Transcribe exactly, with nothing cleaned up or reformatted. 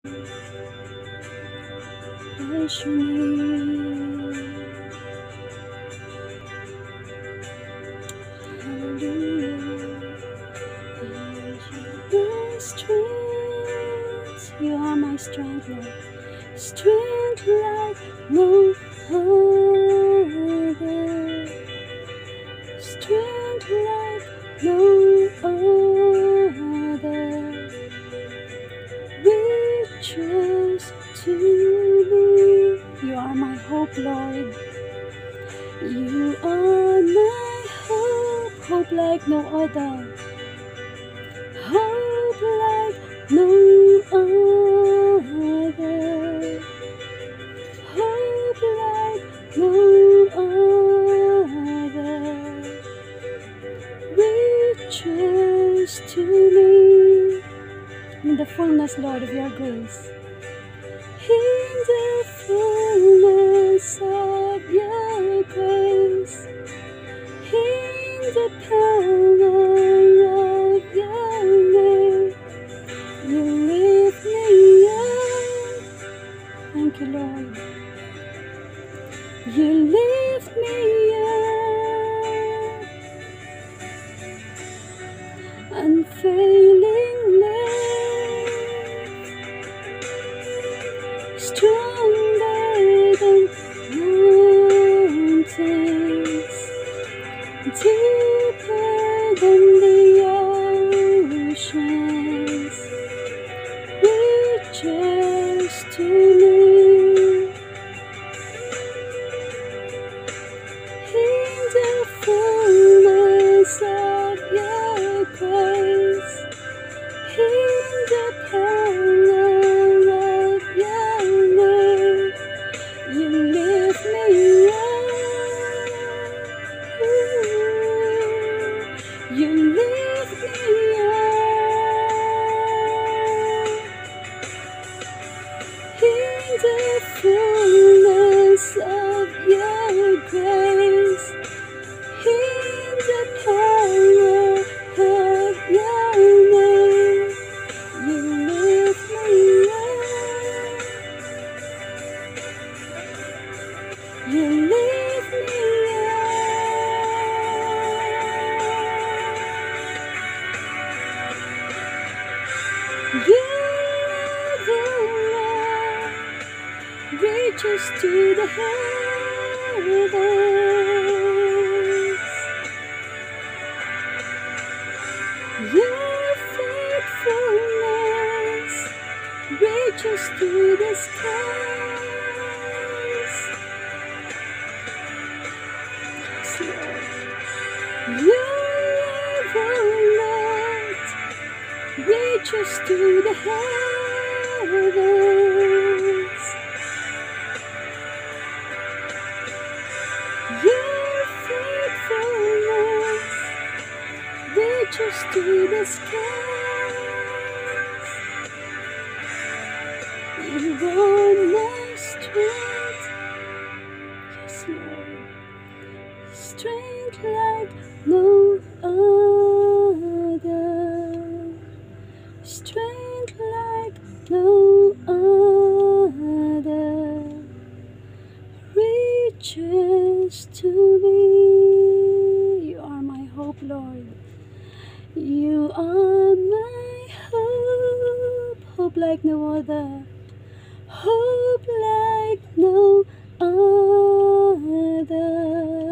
Bless your name. Hallelujah. My strength, you are my strength, Lord. Strength like no other. Strength like no other. Reaches to me. You are my hope, Lord. You are my hope, hope like no other. Hope like no other. Hope like no other. Reaches to me in the fullness, Lord, of your grace. In the fullness of your grace. In the power of your name, you lift me up. Thank you, Lord. You lift me up. Unfailing love, stronger than mountains. Deeper than the oceans, reaches to me. In the fullness of your grace, in the power of your name, you lift me up. You lift me up. In the fullness of your grace, in the power of your name, you lift me up. You lift me up. You reaches to the heavens. Your faithfulness reaches to the skies. Your everlight reaches to the heavens. Your faithfulness reaches to the skies. You are my strength, yes, Lord. Strength like no other. Strength like no other. Reaches to me. You are my hope, Lord. You are my hope, hope like no other. Hope like no other.